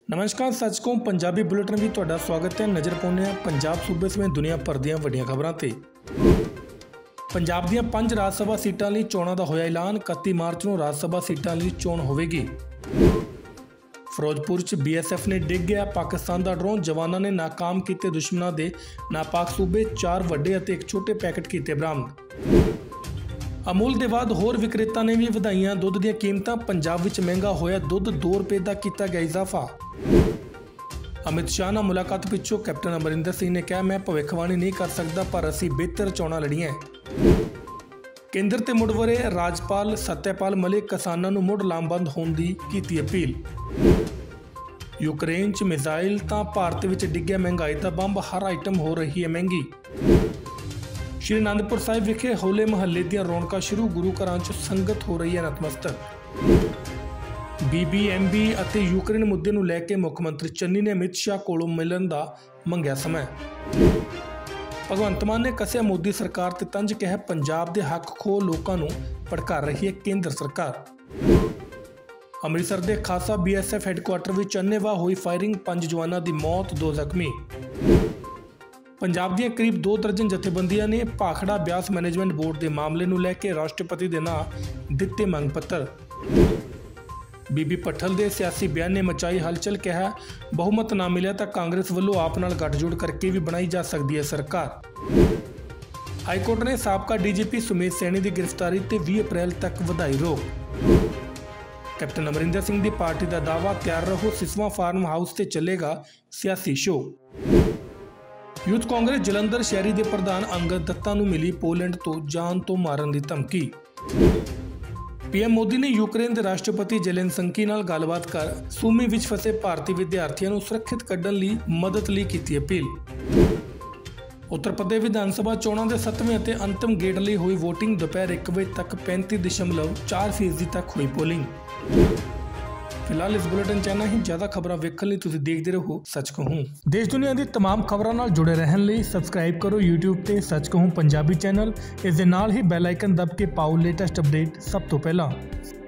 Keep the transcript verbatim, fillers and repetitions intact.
नमस्कार सचकों पंजाबी बुलेटिन भी तुहाडा स्वागत है। नज़र पाउने पंजाब सूबे समेत दुनिया भर दीआं वड्डीआं खबरां ते। पंजाब दीआं पंज राज सभा सीटां लई चोणां दा होया ऐलान। इकत्ती मार्च नूं राज सभा सीटां लई चोण होवेगी। फिरोजपुर च बी एस एफ ने डिग्गिया पाकिस्तान दा ड्रोन। जवानां ने नाकाम कीते दुश्मनां दे नापाक सूबे चार वड्डे अते एक छोटे पैकेट कीते बरामद। अमूल दे बाद होर विक्रेता ने भी वधाईयां दुੱਧ ਦੀਆਂ कीमतां। पंजाब विच महंगा होया दुੱਧ दो रुपए दा कीता गया इजाफा। अमित शाह नाल मुलाकात पिछों कैप्टन अमरिंदर सिंह ने कहा, मैं भविष्यवाणी नहीं कर सकता पर असीं बेहतर चोणां लड़ीਆਂ। केंद्र ते मुड़ वरे राजपाल सत्यपाल मलिक किसानां नूं मुड़ लामबंद होण दी कीती अपील। यूक्रेन च मिसाइल तां भारत विच डिग्गिया महंगाई दा बंब। हर आइटम हो रही है महंगी। श्री आनंदपुर साहिब विखे होले महल्ले दीआं रौनकां शुरू। गुरु घरां च संगत हो रही है नतमस्तक। बी बी एम बी ਅਤੇ यूक्रेन मुद्दे ਨੂੰ ਲੈ ਕੇ ਮੁੱਖ ਮੰਤਰੀ ਚੰਨੀ ਨੇ ਅਮਿਤ ਸ਼ਾਹ ਕੋਲੋਂ ਮਿਲਣ ਦਾ ਮੰਗਿਆ ਸਮਾਂ। ਭਗਵੰਤ ਮਾਨ ਨੇ ਕੱਸਿਆ ਮੋਦੀ ਸਰਕਾਰ ਤੇ ਤੰਜ ਕਿਹਾ, ਪੰਜਾਬ ਦੇ ਹੱਕ ਖੋਹ ਲੋਕਾਂ ਨੂੰ ਭੜਕਾ ਰਹੀ ਹੈ ਕੇਂਦਰ ਸਰਕਾਰ। ਅੰਮ੍ਰਿਤਸਰ ਦੇ ਖਾਸਾ ਬੀ ਐਸ ਐਫ ਹੈੱਡਕੁਆਟਰ ਵਿੱਚ ਅੰਨ੍ਹੇਵਾਹ ਹੋਈ ਫਾਇਰਿੰਗ। ਪੰਜ ਜਵਾਨਾਂ ਦੀ ਮੌਤ, ਦੋ ਜ਼ਖਮੀ। ਪੰਜਾਬ ਦੀਆਂ ਕਰੀਬ ਦੋ ਦਰਜਨ ਜਥੇਬੰਦੀਆਂ ਨੇ ਭਾਖੜਾ ਬਿਆਸ ਮੈਨੇਜਮੈਂਟ ਬੋਰਡ ਦੇ ਮਾਮਲੇ ਨੂੰ ਲੈ ਕੇ ਰਾਸ਼ਟਰਪਤੀ ਦੇ ਨਾਂ ਦਿੱਤੇ ਮੰਗ ਪੱਤਰ। ਬੀਬੀ ਭੱਠਲ ਦੇ ਸਿਆਸੀ ਬਿਆਨ ਨੇ ਮਚਾਈ ਹਲਚਲ। ਕਿਹਾ, ਬਹੁਮਤ ਨਾ ਮਿਲਿਆ ਤਾਂ ਕਾਂਗਰਸ ਵੱਲੋਂ ਆਪ ਨਾਲ ਗੱਠਜੋੜ ਕਰਕੇ ਵੀ ਬਣਾਈ ਜਾ ਸਕਦੀ ਹੈ ਸਰਕਾਰ। ਹਾਈਕੋਰਟ ਨੇ ਸਾਬਕਾ ਡੀ ਜੀ ਪੀ ਸੁਮੇਧ ਸੈਣੀ ਦੀ ਗ੍ਰਿਫਤਾਰੀ ਤੇ ਵੀਹ ਅਪ੍ਰੈਲ ਤੱਕ ਵਧਾਈ ਰੋਕ। ਕੈਪਟਨ ਅਮਰਿੰਦਰ ਸਿੰਘ ਦੀ ਪਾਰਟੀ ਦਾ ਦਾਅਵਾ, ਤਿਆਰ ਰਹੋ ਸਿਸਵਾ ਫਾਰਮ ਹਾਊਸ ਤੇ ਚੱਲੇਗਾ ਸਿਆਸੀ ਸ਼ੋਅ। ਯੂਥ ਕਾਂਗਰਸ ਜਲੰਧਰ ਸ਼ਹਿਰੀ ਦੇ ਪ੍ਰਧਾਨ ਅੰਗਦ ਦੱਤਾ ਨੂੰ ਮਿਲੀ ਪੋਲੈਂਡ ਤੋਂ ਜਾਨ ਤੋਂ ਮਾਰਨ ਦੀ ਧਮਕੀ। ਪੀਐਮ ਮੋਦੀ ਨੇ ਯੂਕਰੇਨ ਦੇ ਰਾਸ਼ਟਰਪਤੀ ਜ਼ੇਲੈਂਸਕੀ ਨਾਲ ਗੱਲਬਾਤ ਕਰ ਸੂਮੀ ਵਿੱਚ ਫਸੇ ਭਾਰਤੀ ਵਿਦਿਆਰਥੀਆਂ ਨੂੰ ਸੁਰੱਖਿਅਤ ਕੱਢਣ ਲਈ ਮਦਦ ਲਈ ਕੀਤੀ ਅਪੀਲ। ਉੱਤਰ ਪ੍ਰਦੇਸ਼ ਵਿਧਾਨ ਸਭਾ ਚੋਣਾਂ ਦੇ ਸੱਤਵੇਂ ਅਤੇ ਅੰਤਿਮ ਗੇੜ ਲਈ ਹੋਈ ਵੋਟਿੰਗ। ਦੁਪਹਿਰ ਇੱਕ ਵਜੇ ਤੱਕ ਪੈਂਤੀ ਦਸ਼ਮਲਵ ਚਾਰ ਫੀਸਦੀ ਤੱਕ ਹੋਈ ਪੋਲਿੰਗ। फिलहाल इस बुलेटिन च इन्ना ही। ज़्यादा खबरां वेखण लई तुसीं देखदे रहो सच कहूं। देश दुनिया दी तमाम खबरां नाल जुड़े रहण लई सबसक्राइब करो यूट्यूब ते सच कहूं पंजाबी चैनल। इस दे नाल ही बैल आइकन दब के पाओ लेटेस्ट अपडेट सब तो पहला।